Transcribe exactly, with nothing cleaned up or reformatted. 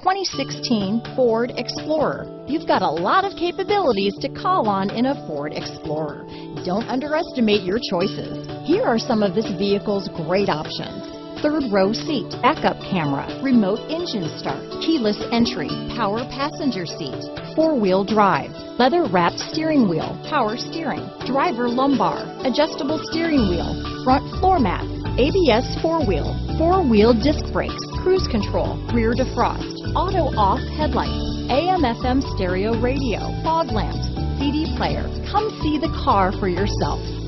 twenty sixteen Ford Explorer. You've got a lot of capabilities to call on in a Ford Explorer. Don't underestimate your choices. Here are some of this vehicle's great options: third row seat, backup camera, remote engine start, keyless entry, power passenger seat, four-wheel drive, leather-wrapped steering wheel, power steering, driver lumbar, adjustable steering wheel, front floor mats, A B S four-wheel, four-wheel disc brakes, cruise control, rear defrost, auto-off headlights, A M F M stereo radio, fog lamps, C D player. Come see the car for yourself.